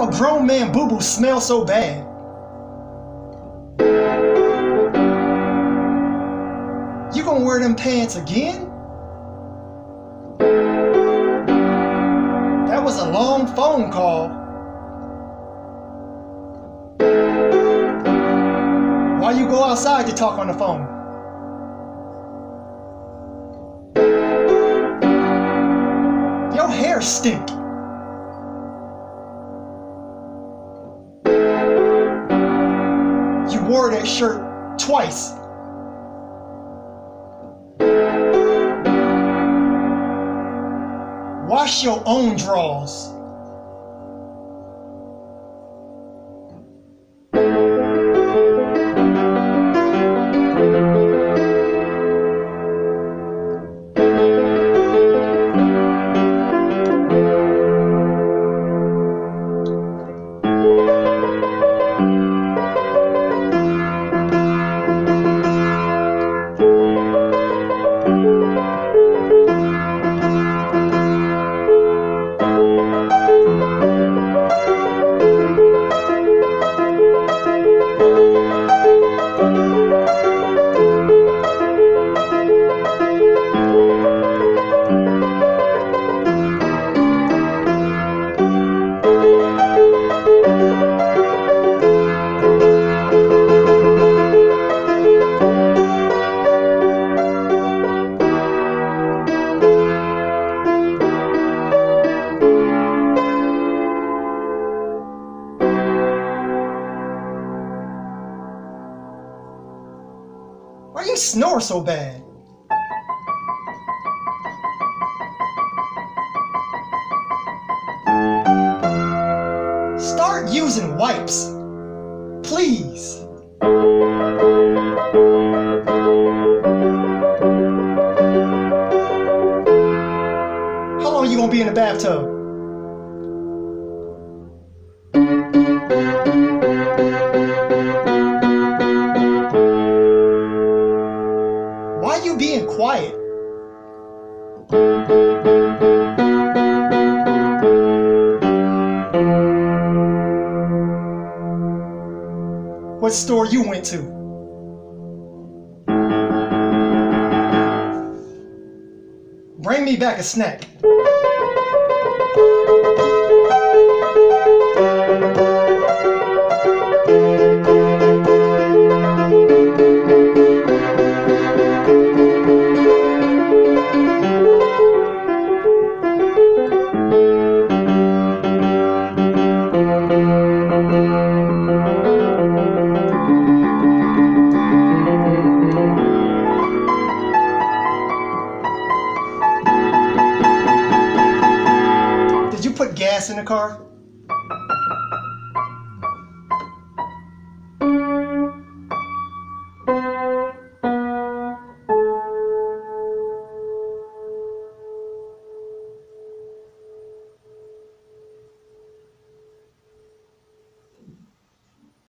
your grown man boo-boo smell so bad? You gonna wear them pants again? That was a long phone call. Why you go outside to talk on the phone? Your hair stink. You wore that shirt twice. Wash your own drawers. Why you snore so bad? Start using wipes, please. How long you gonna be in the bathtub? Why you being quiet? What store you went to? Bring me back a snack.